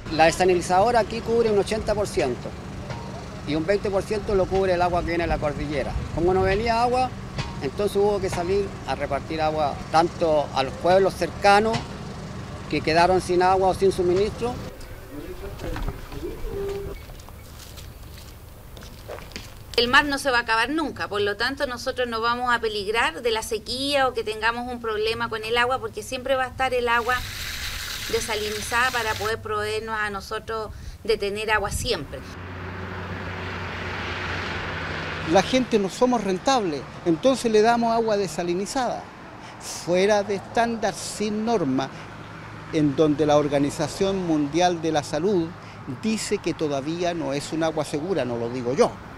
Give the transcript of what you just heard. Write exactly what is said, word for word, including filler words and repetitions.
La desalinizadora aquí cubre un ochenta por ciento y un veinte por ciento lo cubre el agua que viene de la cordillera. Como no venía agua, entonces hubo que salir a repartir agua tanto a los pueblos cercanos que quedaron sin agua o sin suministro. El mar no se va a acabar nunca, por lo tanto nosotros no vamos a peligrar de la sequía o que tengamos un problema con el agua, porque siempre va a estar el agua desalinizada para poder proveernos a nosotros de tener agua siempre. La gente no somos rentables, entonces le damos agua desalinizada, fuera de estándar, sin norma, en donde la Organización Mundial de la Salud dice que todavía no es un agua segura, no lo digo yo.